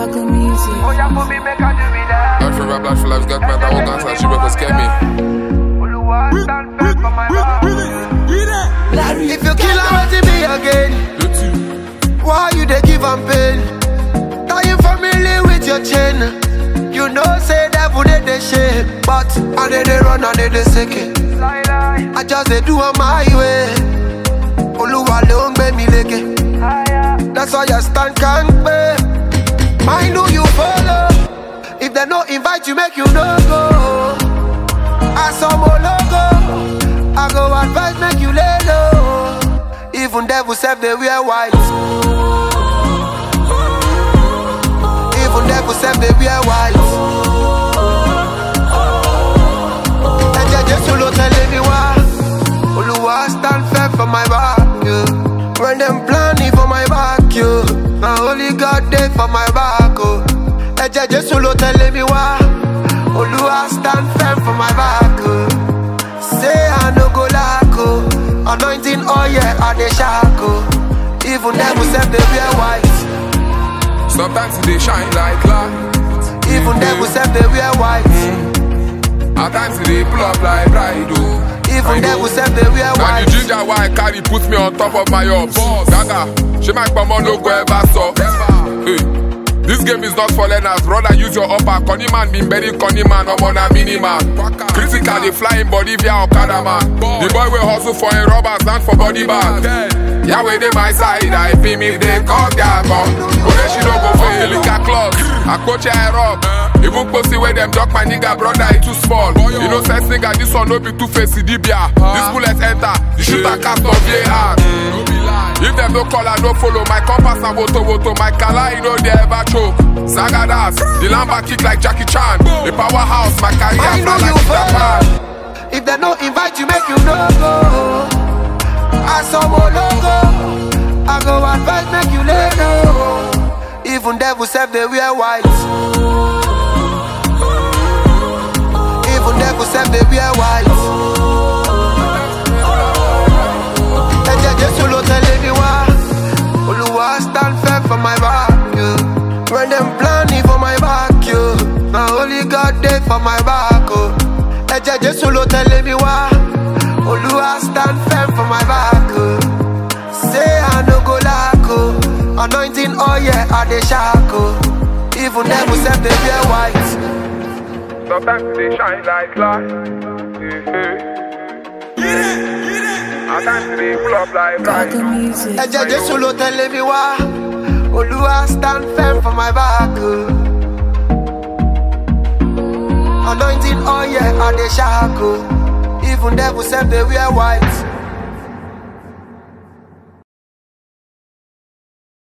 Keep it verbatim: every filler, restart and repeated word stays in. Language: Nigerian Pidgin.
Gaaga music. Oh, yeah, for me, make a do me that. Not for rap, life for life's got man, I won't answer, she will scare me. If you kill her, let me again. Why you they give am pain? Dying family with your chain. You know say devil they they shame, but I they they run and they they seke. I just they do on my way. Oluwa le ngbe mi leke. That's why I stand can't pay. Mind who you follow. If they no invite you, make you no go. I saw more logo. I go advise, make you lay low. Even devil self they wear white. Even devil self they wear white. And you just solo telling me why. Oluwa stand fair for my back, yeah. When them planning for my back, yo. Now only God day for my back, oh. And you just solo telling me why. Oluwa stand firm for my back, oh. Say I no go lack, oh. Anointing oil, yeah, I dey shackle. Even them who said they wear white. Sometimes they shine like light. Even them who said they wear white. Mm. At times they pull up like bride, oh. Even them who said they wear white. And the ginger why I carry put me on top of my up. Gaaga, she might come on no go ever so. Hey. This game is not for learners, brother, use your upper. Conny man been very conny man, I'm on a mini man. Critical, they fly in Bolivia or Canada. The boy will hustle for a rubber, stand for body bag. Yeah, when they my side, I pay me, they call their gun. But then she don't go for the liquor club. I coach I rock. Even pussy where them duck my nigga, brother, it too small. You know, sense nigga, this one no be too facey, dibia. This bullet enter, the shooter cast on V A R. If them no call and no follow, my compass and woto woto, my kala, you know they ever choke. Saga dance, the lamba kick like Jackie Chan. The powerhouse, my career fly like Japan. If they no invite you, make you no go. I saw more logo. I go advance, make you lay low. Even devil self they wear white. Even devil self they wear white. And you just solo telling me why. Oluwa stand firm for my back, yeah. When them planning for my back, yo. Now only God day for my back, oh. And you just solo telling me why. Oluwa stand firm for my back, oh. Say I no go lack, oh. Anointing oil, yeah, I dey shackle. Even them who said they wear white. Sometimes they shine like light. Get it, get it. At times they pull up like bright. Gaaga music. And you just solo telling me why. Oluwa stand firm for my back, oh. Anointing oil, yeah, I dey shackle. Even devil said they wear white.